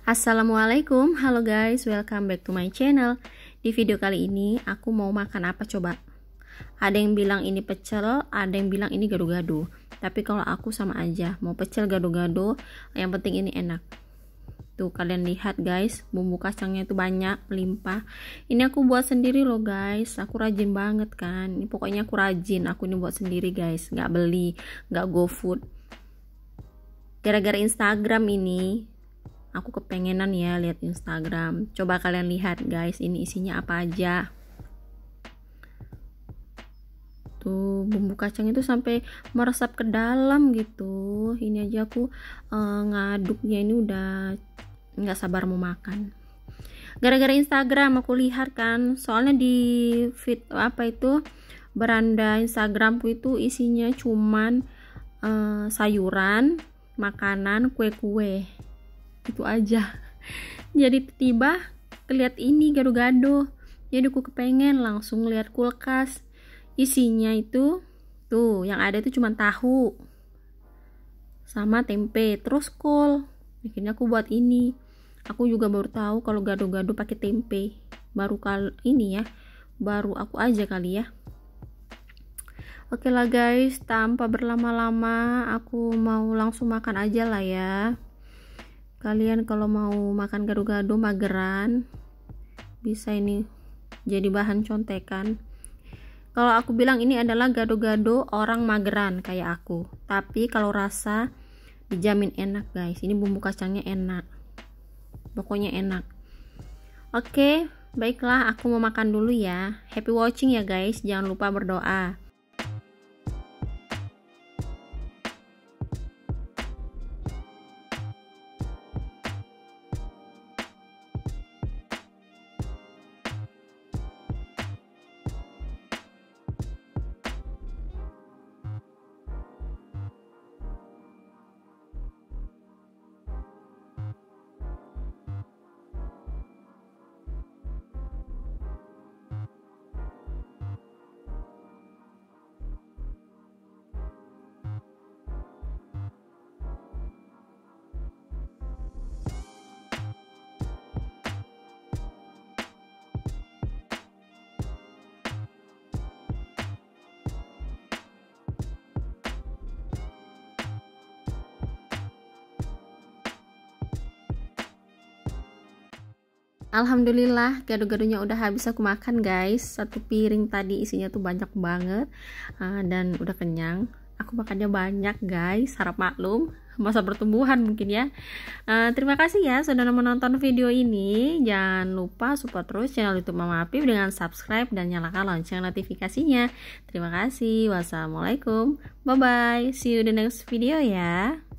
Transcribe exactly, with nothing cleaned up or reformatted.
Assalamualaikum, halo guys, welcome back to my channel. Di video kali ini aku mau makan apa coba? Ada yang bilang ini pecel, ada yang bilang ini gado-gado. Tapi kalau aku sama aja, mau pecel gado-gado, yang penting ini enak. Tuh kalian lihat guys, bumbu kacangnya itu banyak, melimpah. Ini aku buat sendiri loh guys, aku rajin banget kan. Ini pokoknya aku rajin, aku ini buat sendiri guys, nggak beli, nggak GoFood. Gara-gara Instagram ini aku kepengenan ya lihat Instagram. Coba kalian lihat guys, ini isinya apa aja. Tuh bumbu kacang itu sampai meresap ke dalam gitu. Ini aja aku uh, ngaduknya ini udah nggak sabar mau makan. Gara-gara Instagram aku lihat kan, soalnya di feed apa itu beranda Instagramku itu isinya cuman uh, sayuran, makanan, kue-kue. Itu aja. Jadi tiba kelihat ini gado-gado, jadi aku kepengen langsung lihat kulkas, isinya itu tuh yang ada itu cuma tahu sama tempe terus kol. Akhirnya aku buat ini. Aku juga baru tahu kalau gado-gado pakai tempe, baru kali ini ya, baru aku aja kali ya. Oke lah guys, tanpa berlama-lama aku mau langsung makan aja lah ya. Kalian kalau mau makan gado-gado mageran, bisa ini jadi bahan contekan. Kalau aku bilang ini adalah gado-gado orang mageran kayak aku, tapi kalau rasa dijamin enak guys. Ini bumbu kacangnya enak, pokoknya enak. Oke, baiklah aku mau makan dulu ya. Happy watching ya guys, jangan lupa berdoa. Alhamdulillah gado-gadonya udah habis aku makan guys. Satu piring tadi isinya tuh banyak banget, uh, dan udah kenyang. Aku makannya banyak guys, harap maklum, masa pertumbuhan mungkin ya. uh, Terima kasih ya sudah menonton video ini. Jangan lupa support terus channel YouTube Mama Apip dengan subscribe dan nyalakan lonceng notifikasinya. Terima kasih. Wassalamualaikum, bye bye, see you di next video ya.